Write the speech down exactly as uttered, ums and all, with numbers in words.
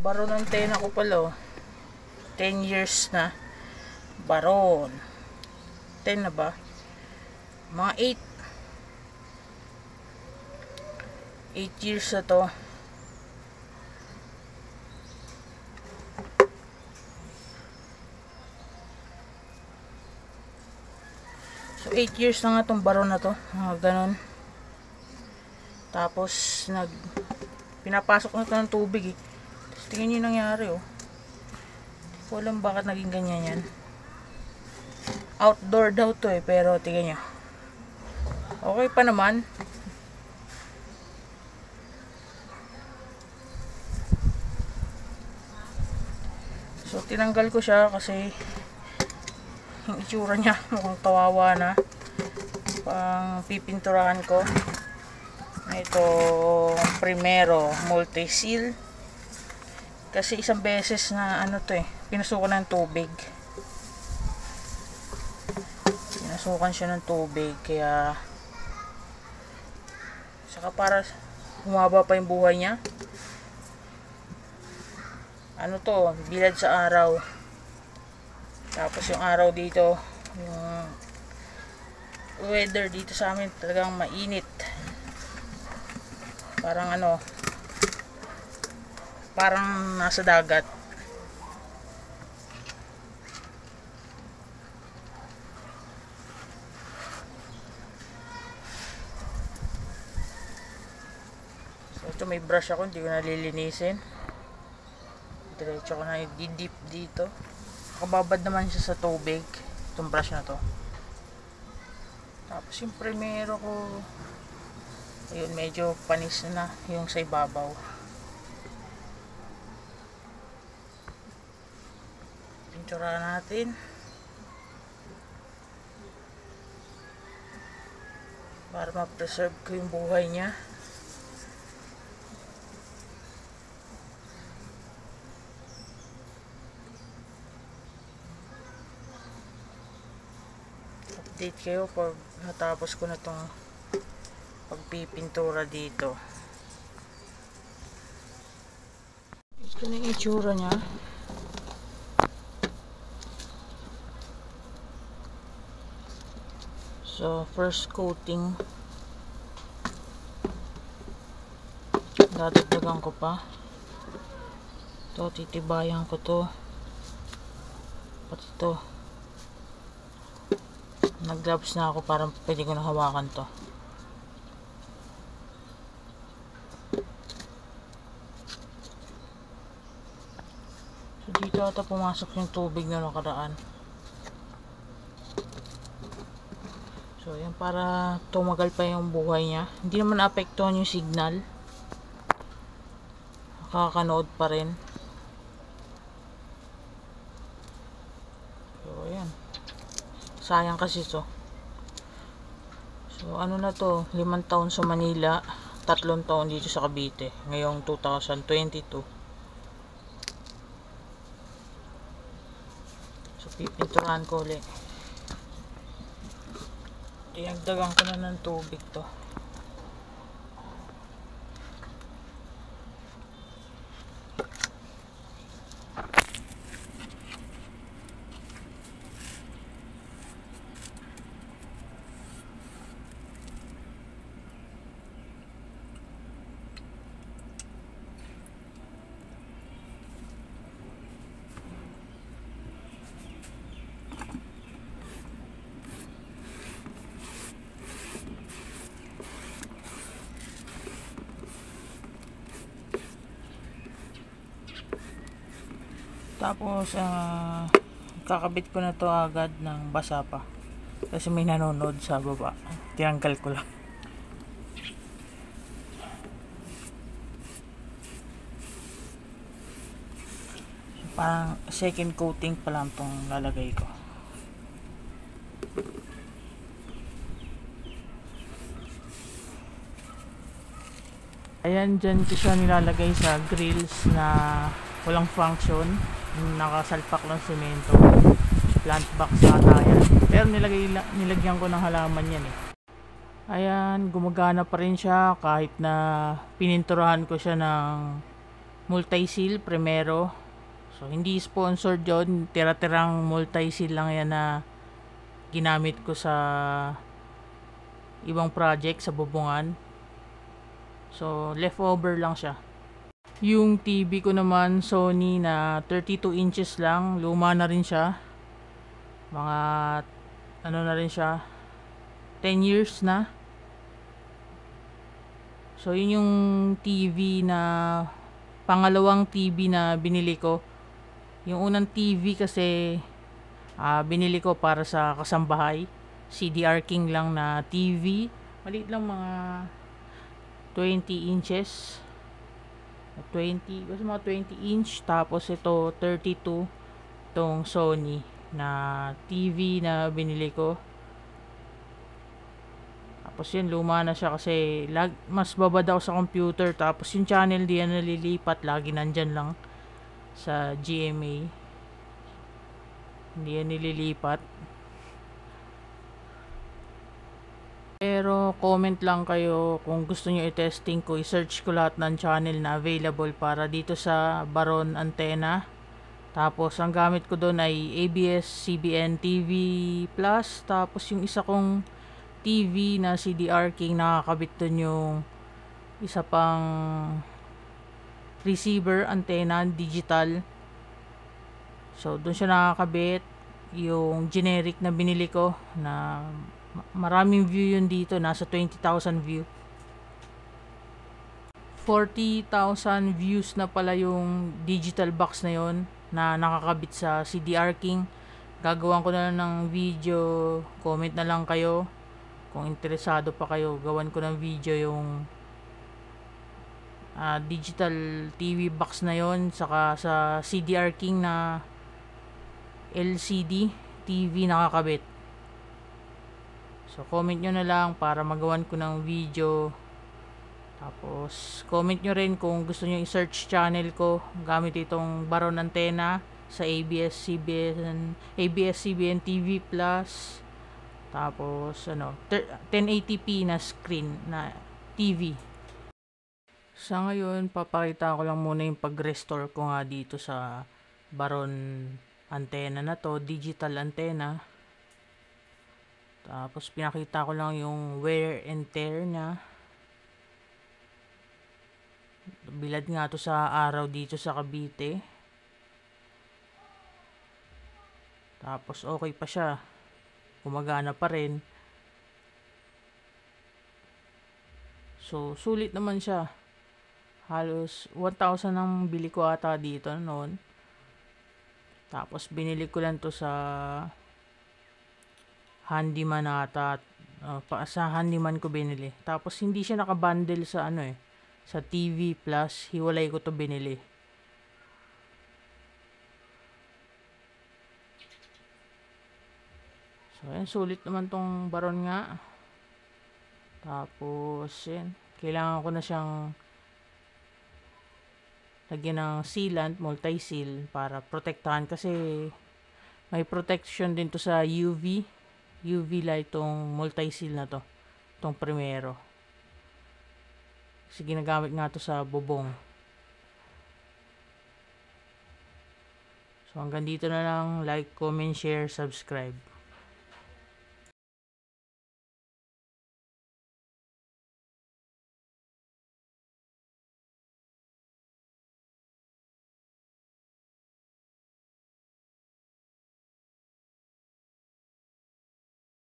Baron ang tena ko pala, oh. ten years na. Baron. ten na ba? Mga eight. eight years na to. So eight years na nga tong baron na to. Mga ganon. Tapos nag pinapasok na to ng tubig, eh. Tapos tingnan nyo yung nangyari, oh. Hindi ko alam bakit naging ganyan yan. Outdoor daw to, eh. Pero tingnan nyo. Okay pa naman. So tinanggal ko siya kasi yung itsura niya mukhang kawawa na. Pang pipinturahan ko. Ito Primero multi-seal. Kasi isang beses na ano to, eh, pinasukan ng tubig. Pinasukan siya ng tubig kaya saka para humaba pa yung buhay niya. Ano to, bilad sa araw. Tapos yung araw dito, yung weather dito sa amin talagang mainit. Parang ano, parang nasa dagat. So ito may brush ako, hindi ko nalilinisin. Diretso ko na i-dip dito. Nakababad naman siya sa tubig, itong brush na to. Tapos yung Primero ko, ayun, medyo panis na yung sa ibabaw. Pintura natin para ma-preserve ko yung buhay niya. Update kayo pag natapos ko na tong pagpipintura dito. Ito na yung itsura niya. So first coating, dadagdagan ko pa. Ito, titibayan ko to. Pati ito, nag-gloves na ako para pwede ko na hawakan to. So dito ata pumasok yung tubig na nakaraan. So yan, para tumagal pa yung buhay niya. Hindi naman naapektuhan yung signal. Nakakanood pa rin. So ayan, sayang kasi to. So ano na to, limang taon sa Manila, tatlong taon dito sa Cavite, ngayong two thousand twenty-two. So pipinturahan ko ulit. Dinagdagan ko na ng tubig to. Tapos uh, kakabit ko na to agad ng basa pa kasi may nanonood sa baba. Tinanggal ko lang. Parang second coating pa lang tong lalagay ko. Ayan, dyan ko siya nilalagay sa grills na walang function. Nakasalpak lang semento. Plant box na yan. Pero nilagay, nilagyan ko ng halaman yan, eh. Ayan, gumagana pa rin siya kahit na pininturahan ko siya ng multi-seal Primero. So hindi sponsored yon, tira-tirang multi-seal lang yan na ginamit ko sa ibang project sa bubungan. So leftover lang siya. Yung T V ko naman Sony na thirty-two inches lang, luma na rin siya. Mga ano na rin siya, ten years na. So yun yung T V na pangalawang T V na binili ko. Yung unang T V kasi uh, binili ko para sa kasambahay, C D R King lang na T V, maliit lang, mga twenty inches, twenty, basta mga twenty inch. Tapos ito thirty-two, tong Sony na T V na binili ko. Tapos yun, luma na siya kasi lag, mas babad ako sa computer. Tapos yung channel di yan nalilipat, lagi nandyan lang sa G M A, hindi yan nililipat. Pero comment lang kayo kung gusto nyo i-testing ko, i-search ko lahat ng channel na available para dito sa Baron Antenna. Tapos ang gamit ko doon ay A B S C B N T V Plus. Tapos yung isa kong T V na C D R King, nakakabit doon yung isa pang receiver antenna digital. So doon siya nakakabit. Yung generic na binili ko na maraming view yun dito, nasa twenty thousand view. forty thousand views na pala yung digital box na yon na nakakabit sa C D R King. Gagawan ko na lang ng video, comment na lang kayo kung interesado pa kayo. Gawan ko ng video yung uh, digital T V box na yon, saka sa C D R King na L C D T V nakakabit. So comment nyo na lang para magawan ko ng video. Tapos comment nyo rin kung gusto nyo i-search channel ko gamit itong Baron Antenna sa A B S C B N A B S C B N T V Plus. Tapos ano, ten eighty p na screen na T V. Sa ngayon, papakita ko lang muna yung pag-restore ko nga dito sa Baron Antenna na to, digital antenna. Tapos pinakita ko lang yung wear and tear niya. Bilad nga to sa araw dito sa Cavite. Tapos okay pa siya, gumagana pa rin. So sulit naman siya. Halos one thousand ang bili ko ata dito noon. Tapos binili ko lang to sa handyman ata. Uh, pa, sa handyman ko binili. Tapos hindi siya nakabundle sa ano eh, sa T V Plus. Hiwalay ko to binili. So yan, sulit naman tong Baron nga. Tapos yan, kailangan ko na siyang lagyan ng sealant, multi-seal, para protektahan kasi may protection din to sa U V U V light tong multi-seal na to, tong Primero. Kasi ginagamit nga to sa bubong. So hanggang dito na lang. Like, comment, share, subscribe.